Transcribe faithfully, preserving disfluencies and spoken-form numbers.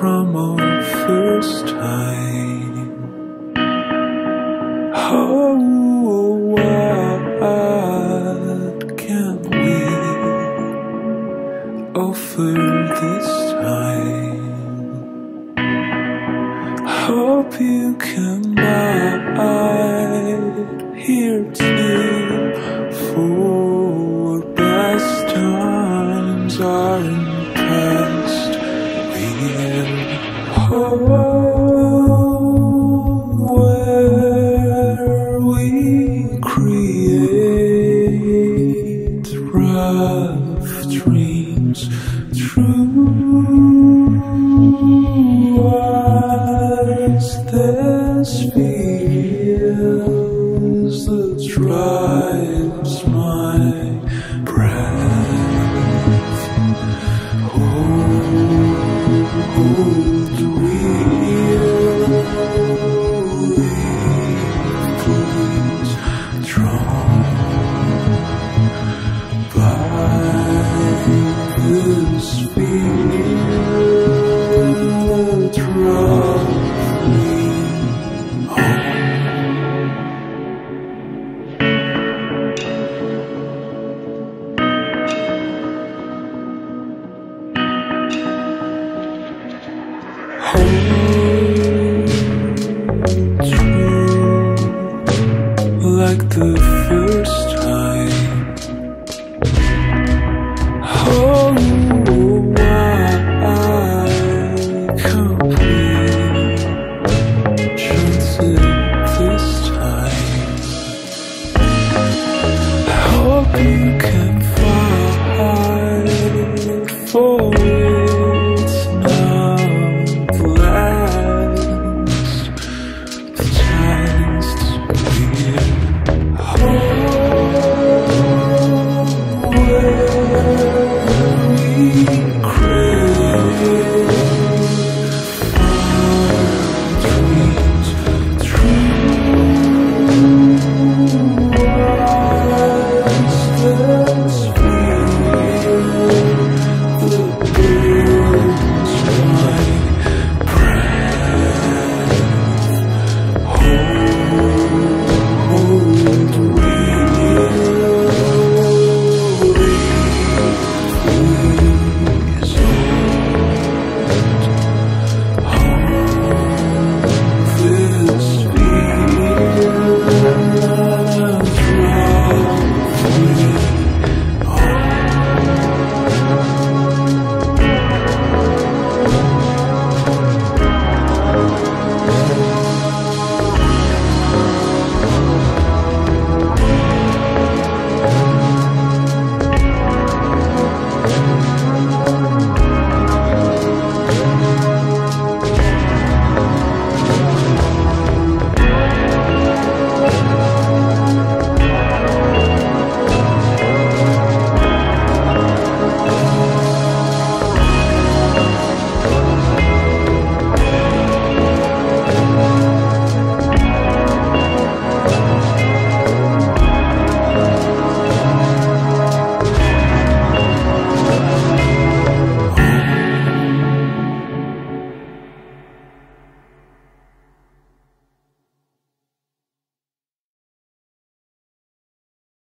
from our first time. Oh, what can we offer this time? Hope you can bide here too, for best times aren't past. We're home where we create rough dreams true as this feels that drives my breath. Hold real, please, drawn by this field that drives me home. Home.